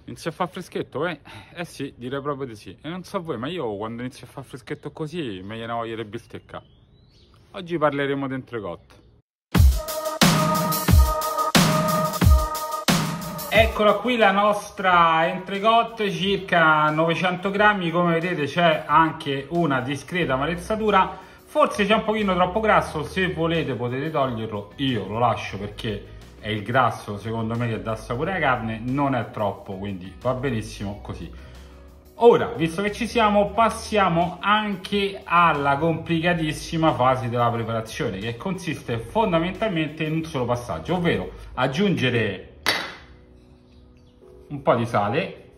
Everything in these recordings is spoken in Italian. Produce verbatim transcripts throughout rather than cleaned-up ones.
Inizia a fare freschetto? Eh? eh sì, direi proprio di sì. E non so voi, ma io quando inizio a fare freschetto così mi viene voglia di bistecca. Oggi parleremo di entrecote. Eccola qui la nostra entrecote, circa novecento grammi. Come vedete c'è anche una discreta marezzatura. Forse c'è un pochino troppo grasso, se volete potete toglierlo. Io lo lascio perché è il grasso secondo me che dà sapore alla carne, non è troppo, quindi va benissimo così. Ora, visto che ci siamo, passiamo anche alla complicatissima fase della preparazione, che consiste fondamentalmente in un solo passaggio, ovvero aggiungere un po' di sale.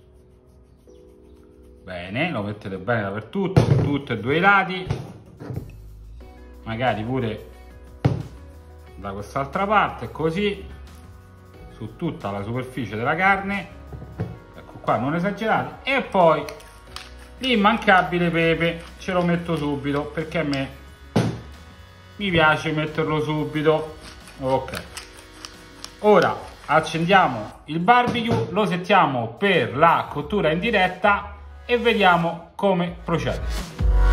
Bene, lo mettete bene dappertutto, su tutti e due i lati, magari pure da quest'altra parte, così su tutta la superficie della carne. Ecco qua, non esagerate. E poi l'immancabile pepe, ce lo metto subito perché a me mi piace metterlo subito. Ok, ora accendiamo il barbecue, lo settiamo per la cottura in diretta e vediamo come procede.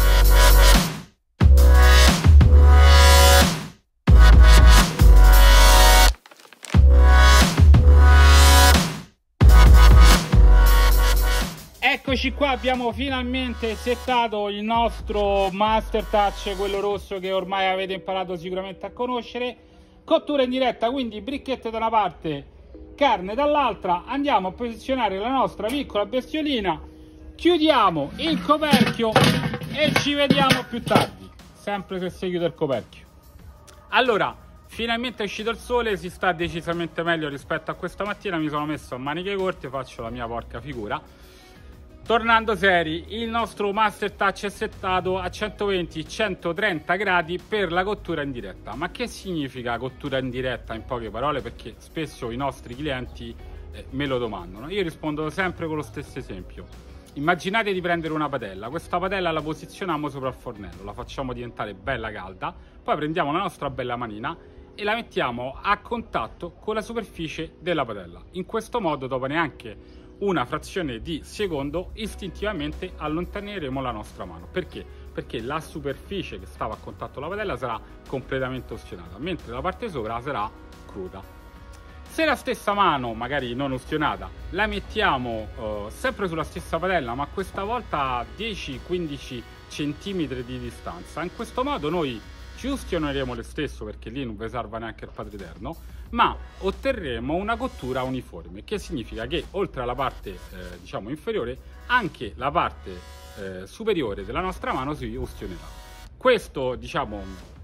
Eccoci qua, abbiamo finalmente settato il nostro Master Touch, quello rosso che ormai avete imparato sicuramente a conoscere. Cottura in diretta, quindi bricchette da una parte, carne dall'altra. Andiamo a posizionare la nostra piccola bestiolina, chiudiamo il coperchio e ci vediamo più tardi, sempre se si chiude il coperchio. Allora, finalmente è uscito il sole, si sta decisamente meglio rispetto a questa mattina. Mi sono messo a maniche corte, faccio la mia porca figura. Tornando seri, il nostro Master Touch è settato a centoventi centotrenta gradi per la cottura in diretta. Ma che significa cottura in diretta in poche parole? Perché spesso i nostri clienti eh, me lo domandano. Io rispondo sempre con lo stesso esempio. Immaginate di prendere una padella, questa padella la posizioniamo sopra il fornello, la facciamo diventare bella calda, poi prendiamo la nostra bella manina e la mettiamo a contatto con la superficie della padella. In questo modo, dopo neanche una frazione di secondo, istintivamente allontaneremo la nostra mano. Perché? Perché la superficie che stava a contatto con la padella sarà completamente ustionata, mentre la parte sopra sarà cruda. Se la stessa mano, magari non ustionata, la mettiamo eh, sempre sulla stessa padella, ma questa volta a dieci quindici centimetri di distanza, in questo modo noi ci ustioneremo lo stesso, perché lì non vi salva neanche il Padre Eterno, ma otterremo una cottura uniforme, che significa che oltre alla parte eh, diciamo inferiore, anche la parte eh, superiore della nostra mano si ustionerà. Questo, diciamo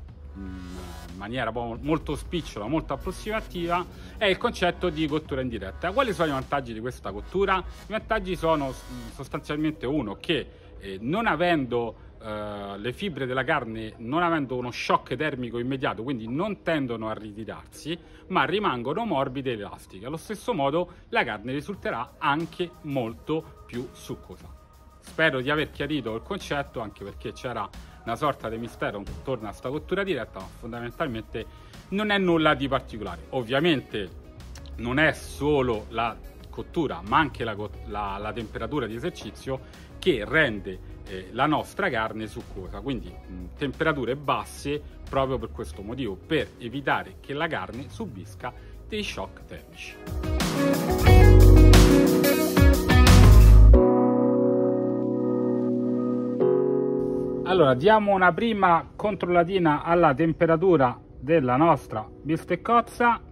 in maniera molto spicciola, molto approssimativa, è il concetto di cottura in diretta. Quali sono i vantaggi di questa cottura? I vantaggi sono sostanzialmente uno, che eh, non avendo Uh, le fibre della carne, non avendo uno shock termico immediato, quindi non tendono a ritirarsi, ma rimangono morbide ed elastiche. Allo stesso modo la carne risulterà anche molto più succosa. Spero di aver chiarito il concetto, anche perché c'era una sorta di mistero intorno a questa cottura diretta, ma fondamentalmente non è nulla di particolare. Ovviamente non è solo la cottura, ma anche la, la, la temperatura di esercizio che rende eh, la nostra carne succosa, quindi mh, temperature basse proprio per questo motivo, per evitare che la carne subisca dei shock termici. Allora, diamo una prima controllatina alla temperatura della nostra bisteccozza.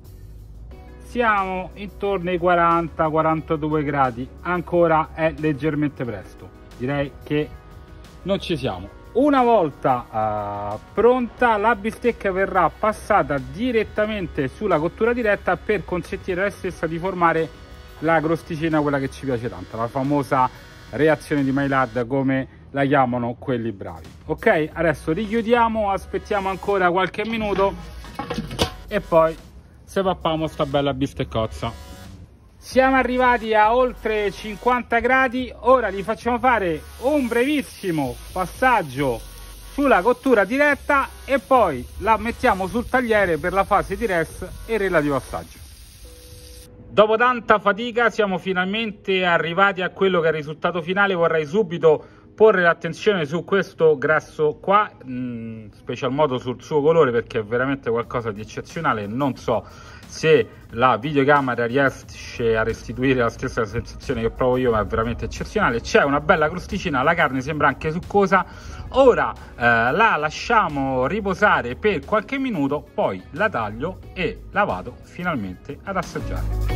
Siamo intorno ai quaranta quarantadue gradi, ancora è leggermente presto, direi che non ci siamo. Una volta uh, pronta, la bistecca verrà passata direttamente sulla cottura diretta per consentire a lei stessa di formare la crosticina, quella che ci piace tanto, la famosa reazione di Maillard, come la chiamano quelli bravi. Ok, adesso richiudiamo, aspettiamo ancora qualche minuto e poi sepappiamo sta bella bisteccozza. Siamo arrivati a oltre cinquanta gradi, ora gli facciamo fare un brevissimo passaggio sulla cottura diretta e poi la mettiamo sul tagliere per la fase di res e relativo assaggio. Dopo tanta fatica siamo finalmente arrivati a quello che è il risultato finale. Vorrei subito porre l'attenzione su questo grasso qua, in special modo sul suo colore, perché è veramente qualcosa di eccezionale. Non so se la videocamera riesce a restituire la stessa sensazione che provo io, ma è veramente eccezionale. C'è una bella crosticina, la carne sembra anche succosa. Ora eh, la lasciamo riposare per qualche minuto, poi la taglio e la vado finalmente ad assaggiare.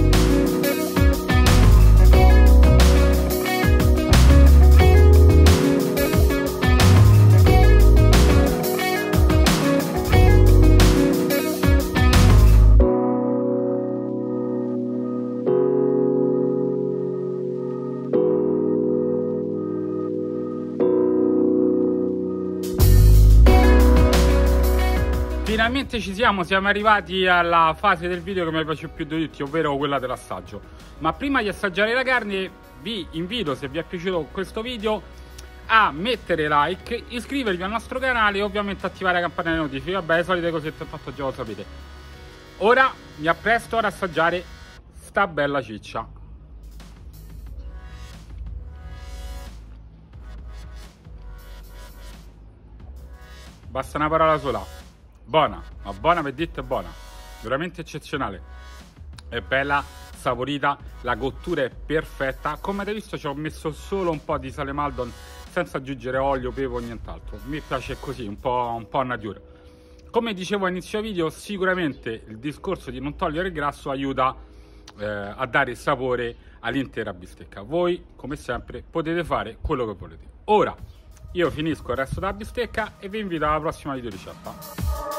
Finalmente ci siamo, siamo arrivati alla fase del video che mi piace più di tutti, ovvero quella dell'assaggio. Ma prima di assaggiare la carne vi invito, se vi è piaciuto questo video, a mettere like, iscrivervi al nostro canale e ovviamente attivare la campanella delle notifiche. Vabbè, le solite cosette fatto già lo sapete. Ora mi appresto ad assaggiare sta bella ciccia. Basta una parola sola. Buona, ma buona per detto è buona, veramente eccezionale, è bella, saporita, la cottura è perfetta. Come avete visto ci ho messo solo un po' di sale Maldon senza aggiungere olio, pepe o nient'altro. Mi piace così, un po', un po' natura. Come dicevo a inizio video, sicuramente il discorso di non togliere il grasso aiuta eh, a dare sapore all'intera bistecca. Voi come sempre potete fare quello che volete. Ora io finisco il resto della bistecca e vi invito alla prossima video ricetta.